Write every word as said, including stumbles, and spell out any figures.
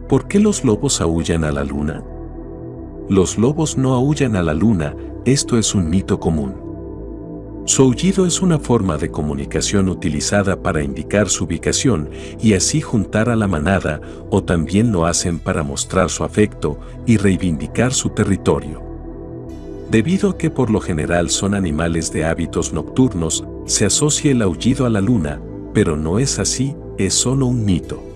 ¿Por qué los lobos aúllan a la luna? Los lobos no aúllan a la luna, esto es un mito común. Su aullido es una forma de comunicación utilizada para indicar su ubicación y así juntar a la manada, o también lo hacen para mostrar su afecto y reivindicar su territorio. Debido a que por lo general son animales de hábitos nocturnos, se asocia el aullido a la luna, pero no es así, es solo un mito.